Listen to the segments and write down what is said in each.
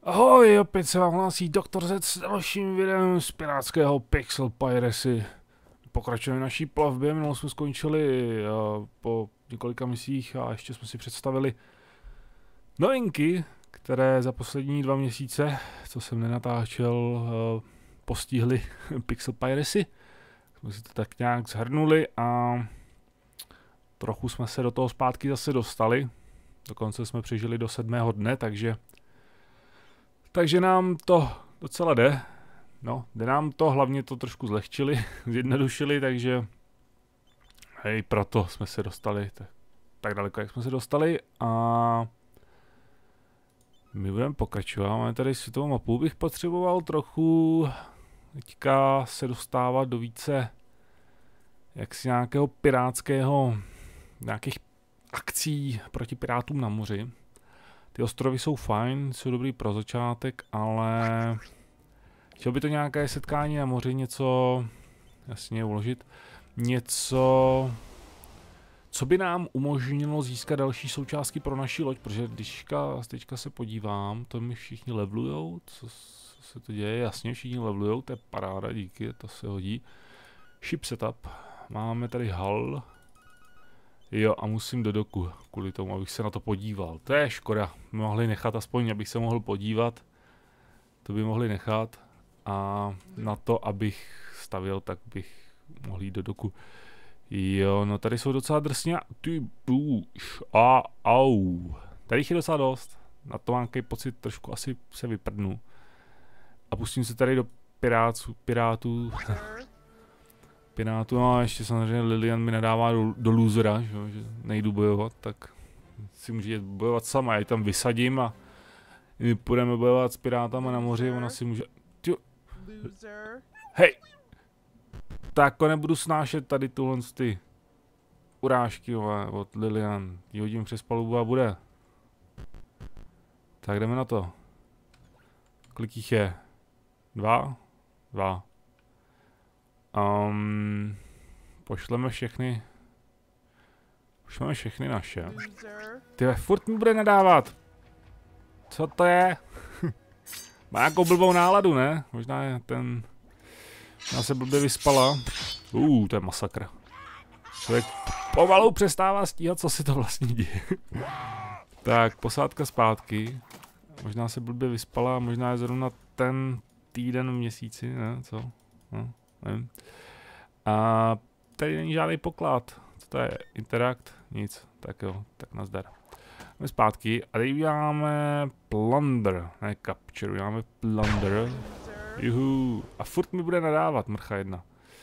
Ahoj, opět se vám hlásí Dr. Z s dalším videem z pirátského Pixel Piracy. Pokračujeme naší plavbě, minulou jsme skončili po několika misích a ještě jsme si představili novinky, které za poslední 2 měsíce, co jsem nenatáčel, postihly Pixel Piracy. Jsme si to tak nějak shrnuli a trochu jsme se do toho zpátky zase dostali. Dokonce jsme přežili do 7. dne, takže nám to docela jde. No, jde nám to, hlavně to trošku zlehčili, zjednodušili, takže hej, proto jsme se dostali tak daleko, jak jsme se dostali a my budeme pokračovat. Máme tady světovou mapu, bych potřeboval trochu teďka se dostávat do více jaksi nějakého pirátského, nějakých akcí proti pirátům na moři. Ty ostrovy jsou fajn, jsou dobrý pro začátek, ale chtěl by to nějaké setkání na moři, něco, jasně uložit, něco, co by nám umožnilo získat další součástky pro naši loď, protože když teďka se podívám, to mi všichni levelujou, co se to děje, jasně všichni levelujou, to je paráda, díky, to se hodí. Ship setup, máme tady hull. Jo, a musím do doku, kvůli tomu, abych se na to podíval. To je škoda, mohli nechat aspoň, abych se mohl podívat. To by mohli nechat. A na to, abych stavěl, tak bych mohl jít do doku. Jo, no tady jsou docela drsně. Ty bůž. Au. Tady jich je docela dost. Na to mám nějaký pocit, trošku asi se vyprdnu. A pustím se tady do pirátů. No a ještě samozřejmě Lilian mi nadává do losera, že nejdu bojovat, tak si může jít bojovat sama, já ji tam vysadím a my půjdeme bojovat s pirátama na moři, ona si může... Hej! Tak nebudu snášet tady tuhle ty urážky od Lilian, ji hodím přes palubu a bude. Tak jdeme na to. Kolik jich je? 2? Pošleme všechny naše. Tyhle, furt mi bude nadávat. Co to je? Má nějakou blbou náladu, ne? Možná je ten... Já se blbě vyspala. To je masakr. Člověk pomalu přestává stíhat, co si to vlastně děje. Tak, posádka zpátky. Možná se blbě vyspala, možná je zrovna ten týden v měsíci, ne? Co? No, nevím. A tady není žádný poklad. Co to je? Interakt? Nic. Tak jo, tak nazdar. Jdeme zpátky a tady uděláme plunder, ne capture, uděláme plunder. Juhu. A furt mi bude nadávat mrcha jedna.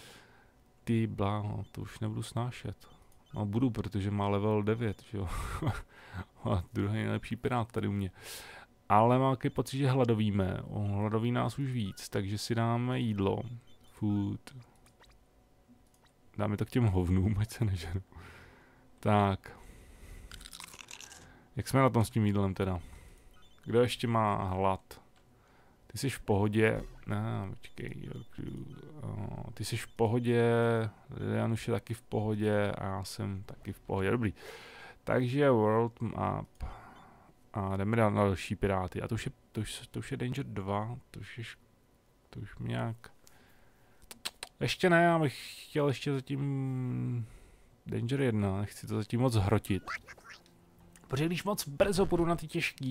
Ty bláho, to už nebudu snášet. No budu, protože má level 9, že jo. A druhý nejlepší pirát tady u mě. Ale mám takový pocit, že hladovíme. Hladoví nás už víc, takže si dáme jídlo. Food. Dáme to k těm hovnům, ať se neženu. Tak. Jak jsme na tom s tím jídlem teda? Kdo ještě má hlad? Ty jsi v pohodě. Počkej. Ty jsi v pohodě. Lilian už je taky v pohodě. A já jsem taky v pohodě. Dobrý. Takže world map. A jdeme dál na další piráty. A to už je Danger 2. To už mě nějak... Ještě ne, já bych chtěl ještě zatím Danger 1, nechci to zatím moc hrotit. Protože když moc brzo půjdu na ty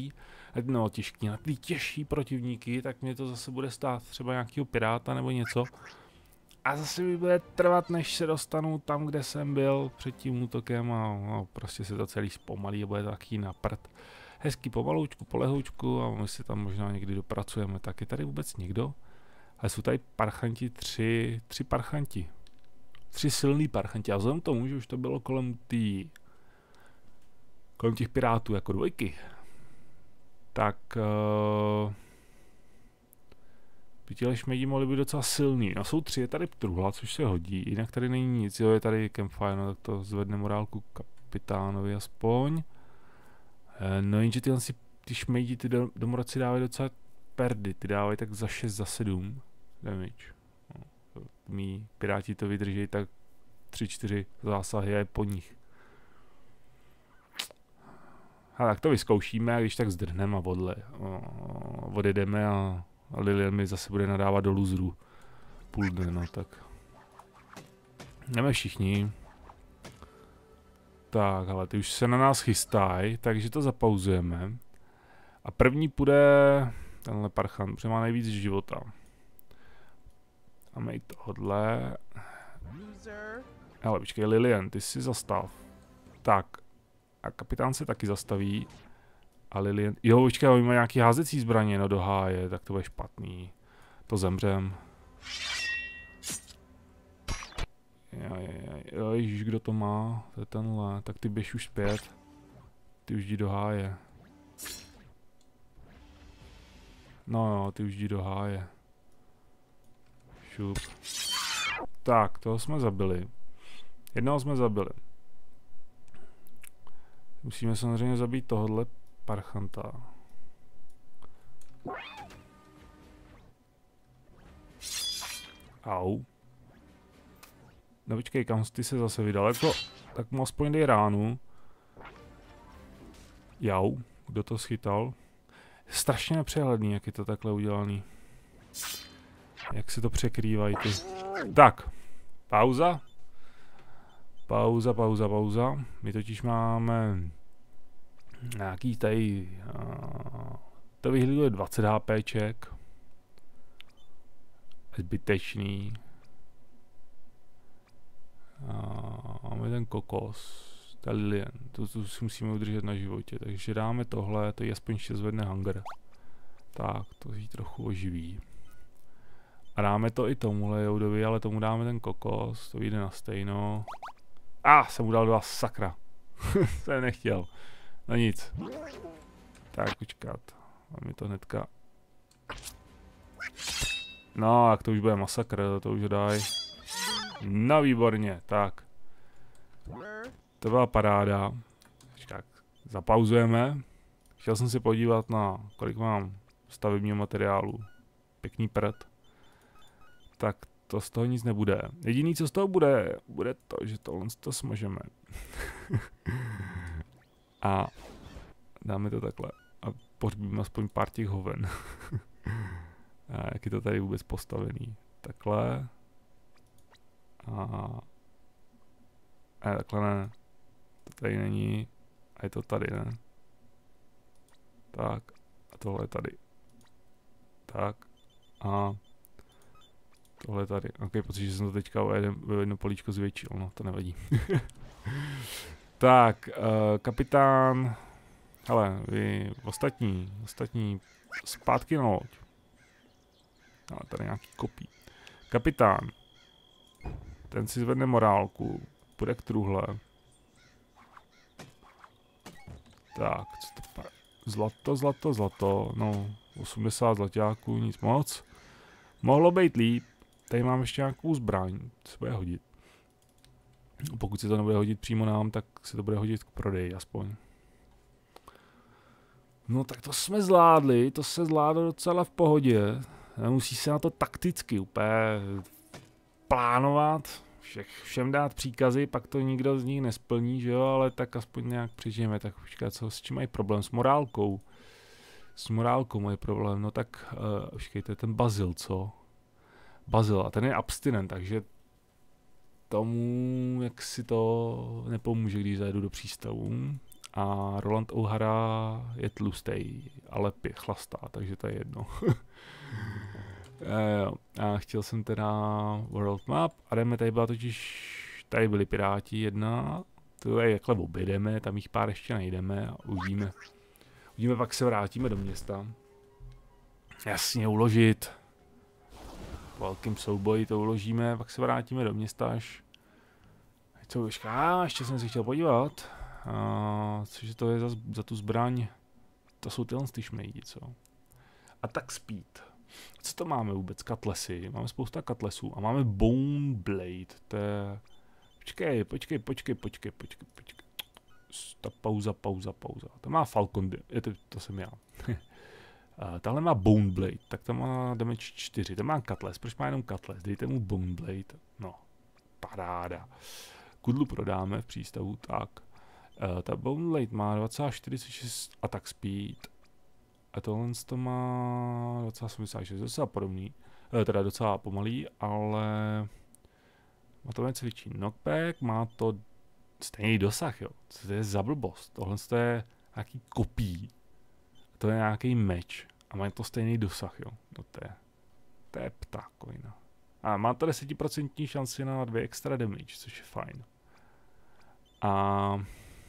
na ty těžší protivníky, tak mě to zase bude stát třeba nějakého piráta nebo něco. A zase mi bude trvat, než se dostanu tam, kde jsem byl před tím útokem a prostě se to celý zpomalí a bude to taky na prd. Hezky pomaloučku, polehoučku a my si tam možná někdy dopracujeme. Tak je tady vůbec někdo? Ale jsou tady parchanti, tři parchanti. 3 silný parchanti. A vzhledem tomu, že už to bylo kolem těch pirátů jako dvojky. Tak by těle šmejdi mohli být docela silný. No jsou 3, je tady truhla, což se hodí. Jinak tady není nic. Jo, je tady campfire, no tak to zvedne morálku kapitánovi aspoň. No jenže ty šmejdi, ty domorodci dávají docela perdy, ty dávají tak za 6, za 7 damage. No, mí piráti to vydrží tak 3-4 zásahy a je po nich. A tak to vyzkoušíme a když tak zdrhneme a odjedeme a Lilian mi zase bude nadávat do loserů. Půl dne, no tak. Jdeme všichni. Tak, ale ty už se na nás chystají, takže to zapauzujeme. A první půjde tenhle parchant, protože má nejvíc života. Máme i tohle. Ale počkej, Lilian, ty si zastav. Tak. A kapitán se taky zastaví. A Lilian... Jo, počkej, on má nějaký házecí zbraně, no do háje, tak to bude špatný. To zemřem. Jo, ježiš, kdo to má? To je tenhle. Tak ty běž už zpět. Ty už jdi do háje. No jo, ty už jdi do háje. Šup. Tak, toho jsme zabili. Jednoho jsme zabili. Musíme samozřejmě zabít tohohle parchanta. Au. No počkej, kam ty se zase vydal? Jako, tak mu aspoň dej ránu. Jau, kdo to schytal? Strašně nepřehledný, jak je to takhle udělaný. Jak se to překrývají ty. Tak, pauza. Pauza. My totiž máme nějaký tady... to vyhlíduje 20 HPček. Zbytečný. Máme ten kokos. Ta Lilian. To si musíme udržet na životě. Takže dáme tohle, to je aspoň ještě zvedne hunger. Tak, to jí trochu oživí. A dáme to i tomuhle Joudovi, ale tomu dáme ten kokos. To vyjde na stejno. Jsem mu dal 2, sakra. Jsem nechtěl. No nic. Tak, počkat. Mám mi to hnedka. No, jak to už bude masakr, to už daj. No, výborně, tak. To byla paráda. Počkat, zapauzujeme. Chtěl jsem si podívat na, kolik mám stavebního materiálu. Pěkný prd. Tak to z toho nic nebude. Jediný, co z toho bude, bude to, že tohle to smažeme. A dáme to takhle. A pohřbíme aspoň pár těch hoven. A jak je to tady vůbec postavený. Takhle. A takhle ne. To tady není. A je to tady, ne? Tak. A tohle je tady. Tak. A tohle je tady. Ok, protože jsem to teďka o jedno políčko zvětšil, no to nevadí. Tak, kapitán. Hele, vy ostatní zpátky na loď. Ale tady nějaký kopí. Kapitán. Ten si zvedne morálku. Půjde k truhle. Tak, co to pak? Zlato. No, 80 zlaťáků, nic moc. Mohlo být líp. Tady mám ještě nějakou zbraň, co se bude hodit. Pokud se to nebude hodit přímo nám, tak se to bude hodit k prodeji aspoň. No tak to jsme zvládli, to se zvládlo docela v pohodě. Nemusí se na to takticky úplně plánovat, všem dát příkazy, pak to nikdo z nich nesplní, že jo, ale tak aspoň nějak přežijeme. Tak počkat, co, s čím mají problém? S morálkou. S morálkou mají problém, no tak, počkejte, to je ten Bazil, co? Bazil, a ten je abstinent, takže tomu, jak si to nepomůže, když zajedu do přístavu. A Roland O'Hara je tlustej, ale chlastá, takže to je jedno. A chtěl jsem teda World Map a jdeme, tady byla totiž, tady byli piráti jedna, to je jakhle objedeme, tam jich pár ještě najdeme a uvidíme. Uvidíme, pak se vrátíme do města. Jasně, uložit. Po velkým souboji to uložíme, pak se vrátíme do města až... Co ještě jsem si chtěl podívat. Cože to je za tu zbraň? To jsou tyhle šmejdi, co? Attack speed. Co to máme vůbec? Cutlassy. Máme spousta cutlassů a máme Bone Blade. To je... Počkej. Pauza. To má Falcon, to jsem já. Tahle má Bone Blade, tak ta má damage 4. To má Cutlass, proč má jenom Cutlass? Dejte mu Bone Blade. No, paráda. Kudlu prodáme v přístavu, tak. Ta Bone Blade má 2,46 attack speed. A tohle to má docela 76, docela podobný, teda docela pomalý, ale má to něco větší knockback, má to stejný dosah, jo. Co to je za blbost? Tohle je nějaký kopí. To je nějaký meč. A má to stejný dosah, jo. No to je ptákovina. A má to 10% šanci na 2 extra damage, což je fajn. A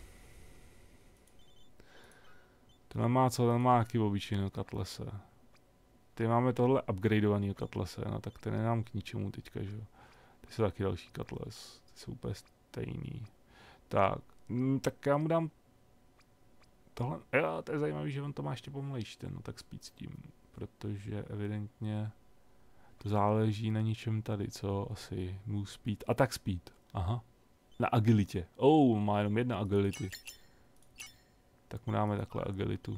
tohle má co? Ten má jaký obyčejného katlese. Ty máme tohle upgradeovaný katlese, no tak ten je nám k ničemu teďka, že jo. Ty jsou taky další katles, ty jsou úplně stejný. Tak, tak já mu dám tohle, jo, to je zajímavý, že on to má ještě pomalejší, no tak spíc s tím, protože evidentně to záleží na ničem tady, co asi move speed, attack speed, aha, na agilitě, má jenom jedna agility, tak mu dáme takhle agilitu.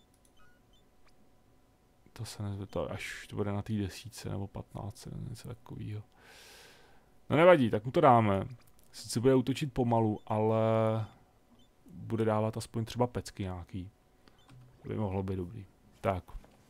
To se nezve, to až to bude na té 10 nebo 15, nebo něco takového. No nevadí, tak mu to dáme. Sice bude útočit pomalu, ale bude dávat aspoň třeba pecky nějaký. To by mohlo být dobrý. Tak.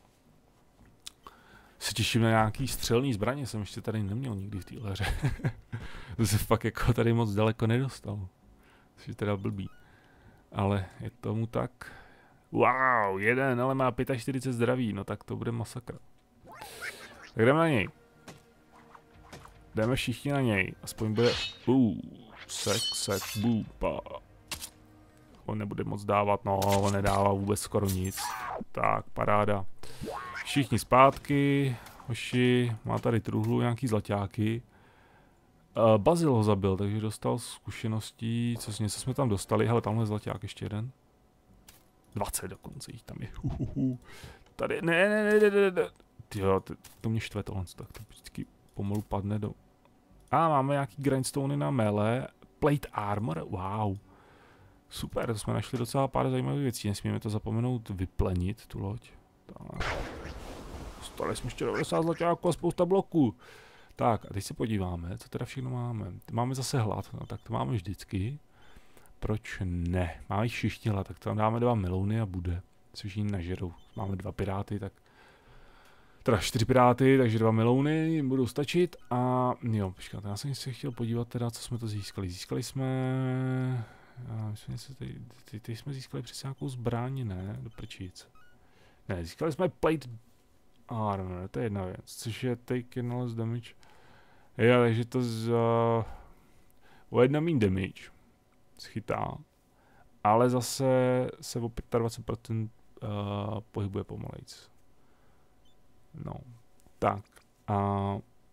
Se těším na nějaký střelný zbraně, jsem ještě tady neměl nikdy v téhle hře. To se fakt jako tady moc daleko nedostal. Což je teda blbý. Ale je tomu tak. Wow, jeden, ale má 45 zdraví, no tak to bude masakra. Tak jdeme na něj. Jdeme všichni na něj, aspoň bude... sek, bupa. On nebude moc dávat, no, on nedává vůbec skoro nic. Tak, paráda. Všichni zpátky, hoši, má tady truhlu, nějaký zlaťáky. Bazil ho zabil, takže dostal zkušeností, něco jsme tam dostali, hele, tamhle zlaťák ještě jeden. 20 dokonce jich tam je. Tady, ne. Tyjo, to mě štve tohle, tak to vždycky pomalu padne do... máme nějaký grindstony na melee, plate armor, wow. Super, to jsme našli docela pár zajímavých věcí, nesmíme to zapomenout vyplenit, tu loď. Dostali jsme ještě 90 zlaťáků a spousta bloků. Tak, a teď se podíváme, co teda všechno máme. Máme zase hlad, no tak to máme vždycky. Proč ne? Máme jich všichni hlad, tak tam dáme 2 melouny a bude. Což jim nažerou. Máme 2 piráty, tak... Teda 4 piráty, takže 2 melouny jim budou stačit a jo, počkat, já jsem se chtěl podívat teda, co jsme to získali. Získali jsme... Myslím, že tady jsme získali přes nějakou zbraň, ne? Do prčic. Ne, získali jsme plate armor, to je jedna věc, což je take in less damage. Jo, takže to o 1 mean damage schytá, ale zase se o 25% pohybuje pomalejc. No, tak a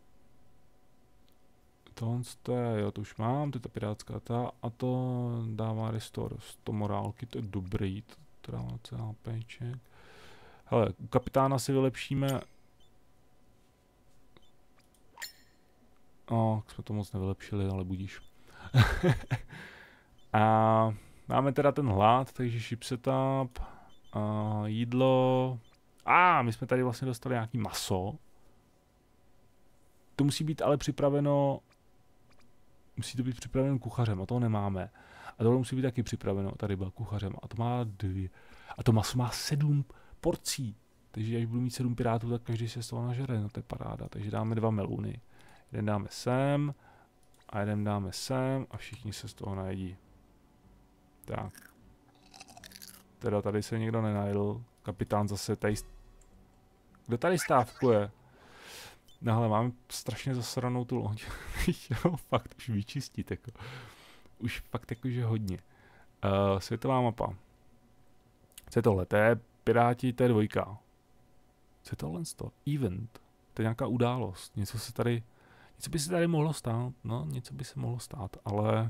to je, jo, to už mám, to je ta pirátská ta a to dává restore 100 morálky, to je dobrý, to dává CHPček. Hele, u kapitána si vylepšíme. Jsme to moc nevylepšili, ale budíš. A máme teda ten hlad, takže ship setup, jídlo. My jsme tady vlastně dostali nějaký maso. To musí být ale připraveno, musí to být připraveno kuchařem, a toho nemáme. A tohle musí být taky připraveno, ta ryba, kuchařem, a to má 2. A to maso má 7 porcí. Takže až budu mít 7 pirátů, tak každý se z toho nažere, no to je paráda. Takže dáme 2 melouny. Jeden dáme sem a jeden dáme sem a všichni se z toho najedí. Tak. Teda tady se někdo nenajedl. Kapitán zase tady... Kdo tady stávkuje? No hele, máme strašně zasranou tu loď. Jo, fakt už vyčistit, jako. Už fakt jakože hodně. Světová mapa. Co je tohle? To je Piráti, to je 2. Co je tohle? Event. To je nějaká událost. Něco by se tady mohlo stát. No, něco by se mohlo stát, ale...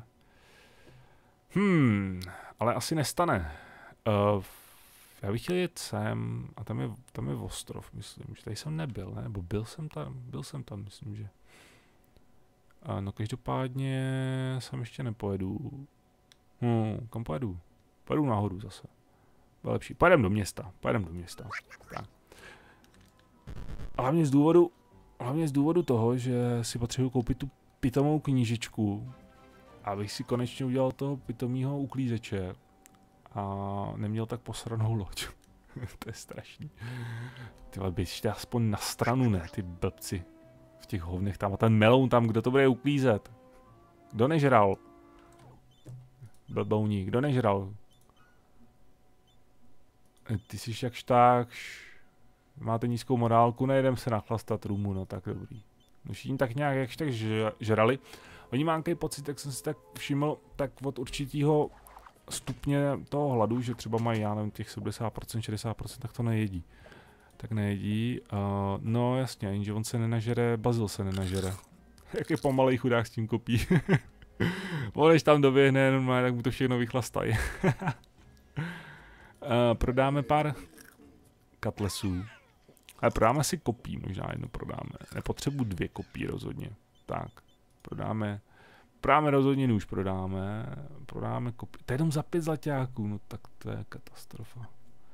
ale asi nestane. Já bych chtěl jet sem a tam je ostrov, myslím, že tady jsem nebyl, ne? Nebo byl jsem tam, myslím, že. No každopádně sem ještě nepojedu. Kam pojedu? Pojedu nahoru zase. Bude lepší. Pojedem do města. Tak. Hlavně z důvodu toho, že si potřebuji koupit tu pitomou knížičku, abych si konečně udělal toho pitomýho uklízeče a neměl tak posranou loď. To je strašný. Tyhle, běžte aspoň na stranu, ne, ty blbci. V těch hovnech tam a ten meloun tam, kdo to bude uklízet? Kdo nežral? Blbouní, kdo nežral? Ty jsi jakž tak, máte nízkou morálku, nejedem se nachlastat růmu, no tak dobrý. No všichni tak nějak jakž tak žrali. Oni mám takový pocit, jak jsem si tak všiml, tak od určitýho stupně toho hladu, že třeba mají, já nevím, těch 70%, 60%, tak to nejedí. Tak nejedí, no jasně, jenže on se nenažere, Bazil se nenažere. Jak je pomalej chudák s tím kopí. Když tam doběhne, normálně, tak mu to všechno vychlastají. Prodáme pár katlesů. Ale prodáme si kopí, možná jedno prodáme. Nepotřebuji 2 kopí rozhodně. Tak, prodáme rozhodně nůž, prodáme kopí. To je jenom za 5 zlaťáků, no tak to je katastrofa.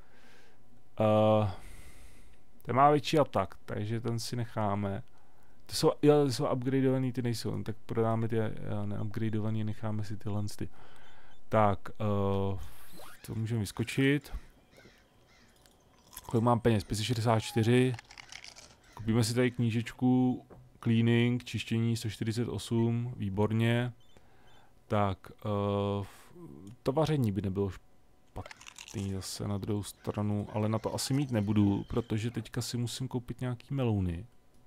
Ten má větší atak, takže ten si necháme. Ty jsou upgradeovaný, ty nejsou, tak prodáme ty neupgradeovaný, necháme si tyhle. Tak, to můžeme vyskočit. Kolik mám peněz? 564. Kupíme si tady knížečku, cleaning, čištění 148, výborně. Tak, to vaření by nebylo špatný zase na druhou stranu, ale na to asi mít nebudu, protože teďka si musím koupit nějaký melouny.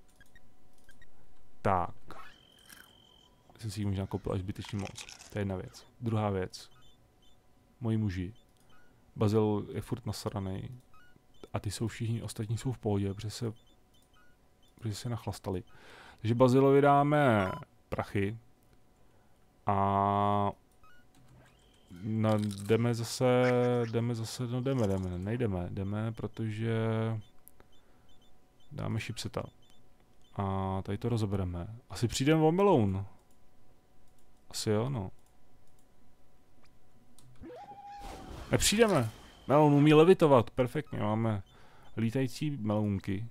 Tak. Jsem si ji možná koupil až zbytečně moc. To je jedna věc. Druhá věc. Moji muži. Bazil je furt nasranej. A ty jsou všichni, ostatní jsou v pohodě, protože se nachlastali. Takže Bazilovi dáme prachy. A jdeme, protože dáme chipseta. A tady to rozebereme. Asi přijdeme o meloun. Asi jo, no. Nepřijdeme. Meloun umí levitovat, perfektně, máme lítající melounky.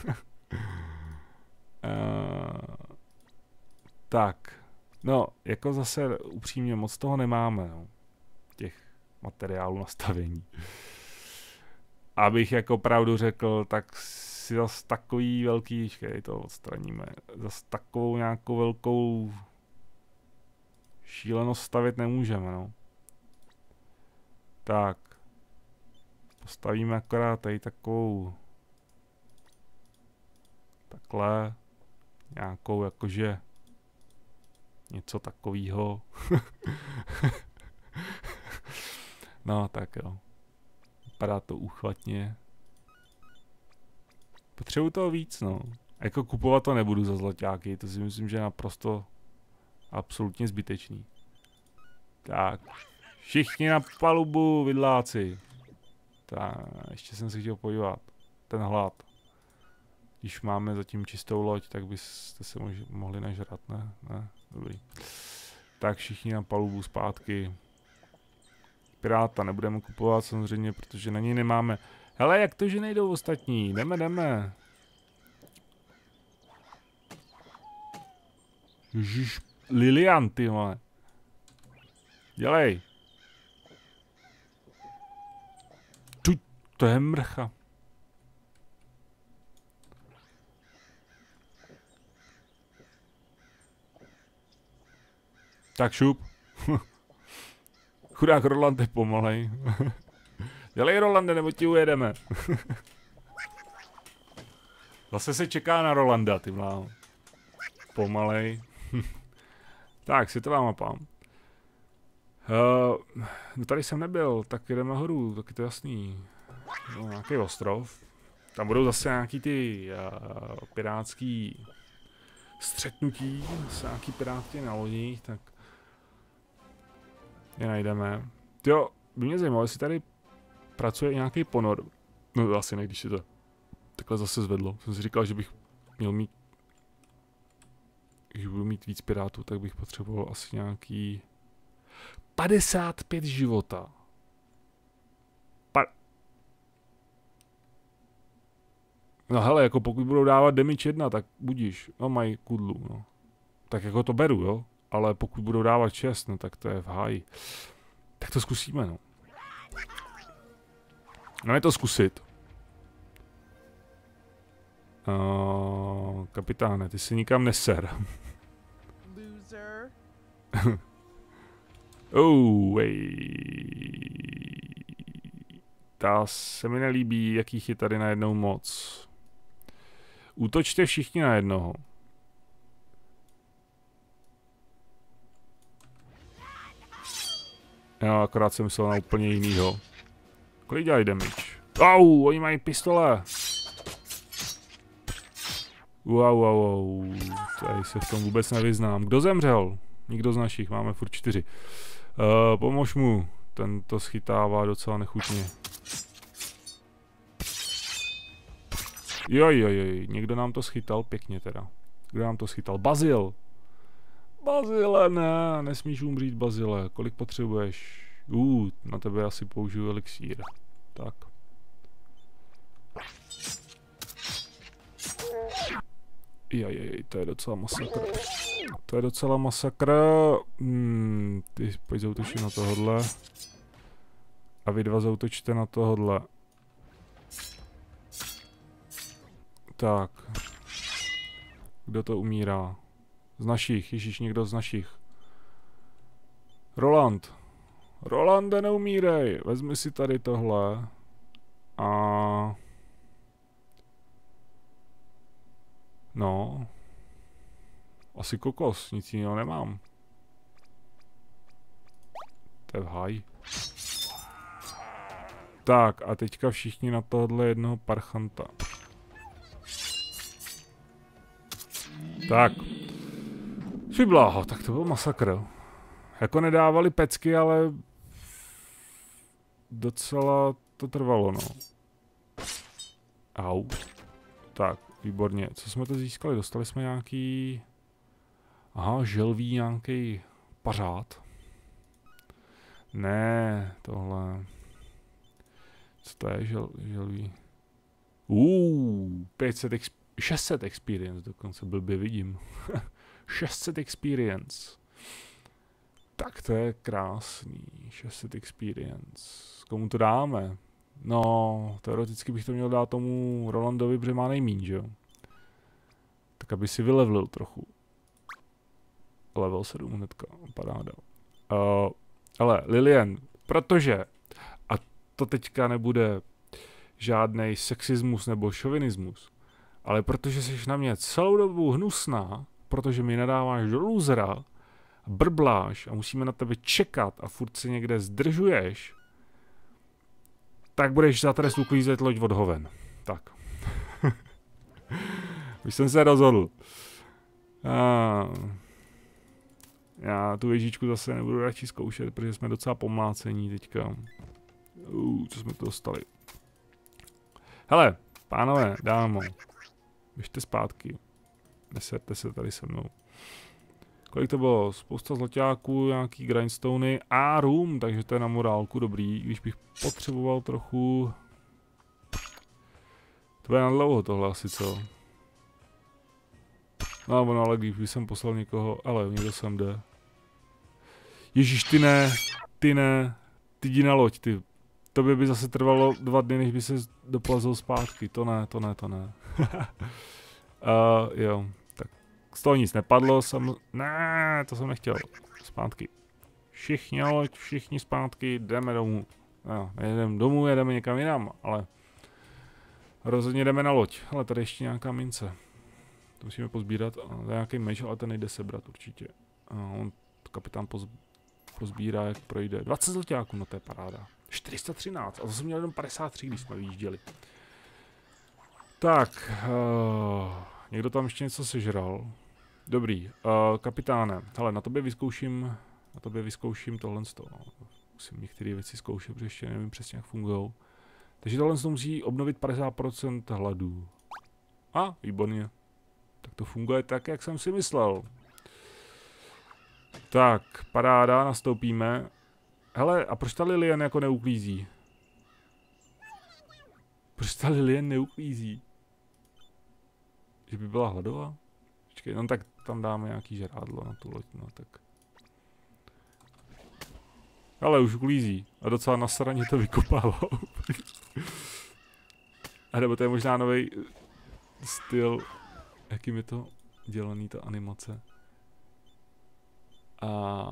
Tak, no, jako zase upřímně moc toho nemáme, no. Těch materiálů na stavění. Abych jako pravdu řekl, tak si zase takový velký, to odstraníme, zase takovou nějakou velkou šílenost stavět nemůžeme, no. Tak. Postavíme akorát tady takovou takhle nějakou jakože něco takového. No tak jo. Vypadá to úchvatně. Potřebuji toho víc, no. Jako kupovat to nebudu za zlaťáky, to si myslím, že je naprosto absolutně zbytečný. Tak. Všichni na palubu, vidláci. Tak, ještě jsem se chtěl podívat. Ten hlad. Když máme zatím čistou loď, tak byste se mohli nažrat, ne? Ne? Dobrý. Tak všichni na palubu zpátky. Piráta nebudeme kupovat samozřejmě, protože na něj nemáme. Hele, jak to, že nejdou ostatní? Jdeme. Ježiš, Lilian, ty vole. Dělej. To je mrcha. Tak šup. Chudák Roland je pomalej. Dělej, Rolande, nebo ti ujedeme. Zase se čeká na Rolanda, ty mláho. Pomalej. Tak, světová mapa. No tady jsem nebyl, tak jdeme nahoru, tak je to jasný. No, nějaký ostrov. Tam budou zase nějaký ty pirátský střetnutí, zase nějaký pirátky na lodích, tak je najdeme. Jo, by mě zajímalo, jestli tady pracuje nějaký ponor. No asi ne, když se to takhle zase zvedlo. Jsem si říkal, že bych měl mít, když budu mít víc pirátů, tak bych potřeboval asi nějaký 55 života. No hele, jako pokud budou dávat damage 1, tak budíš, no mají kudlu, no. Tak jako to beru, jo, ale pokud budou dávat 6, no tak to je v háji. Tak to zkusíme, no. Máme to zkusit. Kapitáne, ty si nikam neser. Ta se mi nelíbí, jakých je tady najednou moc. Útočte všichni na jednoho. Jo, akorát jsem myslel na úplně jinýho. Kolik dělají damage? Oni mají pistole. Wow. Tady se v tom vůbec nevyznám. Kdo zemřel? Nikdo z našich, máme furt 4. Pomož mu. Ten to schytává docela nechutně. Joj, někdo nám to schytal pěkně teda. Kdo nám to schytal? Bazil! Bazile, ne, nesmíš umřít, Bazile. Kolik potřebuješ? Na tebe asi použiju elixír. Tak. To je docela masakr. To je docela masakr. Ty pojď zautočit na tohodle. A vy dva zautočte na tohodle. Tak. Kdo to umírá? Z našich, ježíš, někdo z našich. Roland. Rolande, neumírej. Vezmi si tady tohle. A... No. Asi kokos, nic jiného nemám. To je v háji. Tak, a teďka všichni na tohle jednoho parchanta. Tak. Šibláho, tak to byl masakr. Jako nedávali pecky, ale... Docela to trvalo, no. Au. Tak, výborně. Co jsme to získali? Dostali jsme nějaký... Aha, želví nějaký pařád. Ne, tohle... Co to je želví? 600 experience dokonce, blbě vidím. 600 experience. Tak to je krásný. 600 experience. Komu to dáme? No, teoreticky bych to měl dát tomu Rolandovi, protože má nejmíň, že jo? Tak aby si vylevlil trochu. Level 7 hnedka, paráda. Ale Lilian, protože, a to teďka nebude žádnej sexismus nebo šovinismus, ale protože jsi na mě celou dobu hnusná, protože mi nadáváš do lůzera, brbláš a musíme na tebe čekat a furt si někde zdržuješ, tak budeš za trest uklízet loď od hoven. Tak. Už jsem se rozhodl. Já tu věžičku zase nebudu radši zkoušet, protože jsme docela pomlácení teďka. Co jsme to dostali? Hele, pánové, dámo. Běžte zpátky. Neserte se tady se mnou. Kolik to bylo? Spousta zlaťáků, nějaký grindstony a room, takže to je na morálku dobrý. Když bych potřeboval trochu... To bude na dlouho tohle asi, co? No, ale když jsem poslal někoho, ale někdo sem jde. Ježíš, ty ne, ty jdi na loď, ty. Tobě by zase trvalo 2 dny, než by se doplazil zpátky, to ne. Jo, tak z toho nic nepadlo, ne, to jsem nechtěl, zpátky. Všichni na loď, všichni zpátky, jdeme domů. No, nejdeme domů, jedeme někam jinam, ale rozhodně jdeme na loď. Ale tady ještě nějaká mince. To musíme pozbírat, to je nějaký meč, ale ten nejde sebrat určitě. On kapitán pozbírá, jak projde. 20 zlaťáků, no to je paráda. 413, a to jsem měl jenom 53, když jsme vyjížděli. Tak, někdo tam ještě něco sežral. Dobrý, kapitáne, hele, na tobě vyzkouším tohle z toho. Musím některé věci zkoušet, protože ještě nevím přesně, jak fungujou. Takže tohle musí obnovit 50% hladu. Výborně. Tak to funguje tak, jak jsem si myslel. Tak, paráda, nastoupíme. Hele, a proč ta Lilian jako neuklízí? Proč ta Lilian neuklízí? Že by byla hladová? Počkej, no tak tam dáme nějaký žrádlo na tu loď, no tak. Ale už uklízí. A docela nasraně to vykopává. A nebo to je možná nový styl, jakým je to dělaný, ta animace. A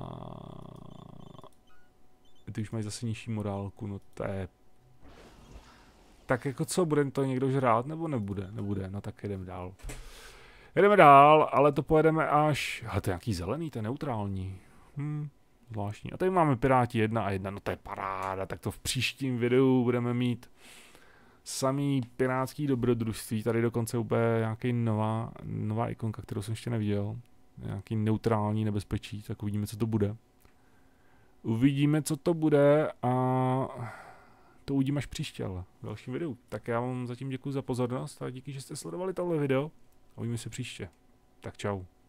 ty už mají zase nižší morálku, no to je... Tak jako co, bude to někdo žrát, nebo nebude? Nebude, no tak jedeme dál. Jedeme dál, ale to pojedeme až... Ale to je nějaký zelený, to je neutrální. Zvláštní. A tady máme Piráti 1 a 1, no to je paráda, tak to v příštím videu budeme mít samý pirátský dobrodružství, tady dokonce úplně nějaký nová ikonka, kterou jsem ještě neviděl. Nějaký neutrální nebezpečí, tak uvidíme, co to bude. Uvidíme, co to bude a to uvidíme až příště, ale v dalším videu. Tak já vám zatím děkuji za pozornost a díky, že jste sledovali tohle video. Uvidíme se příště. Tak čau.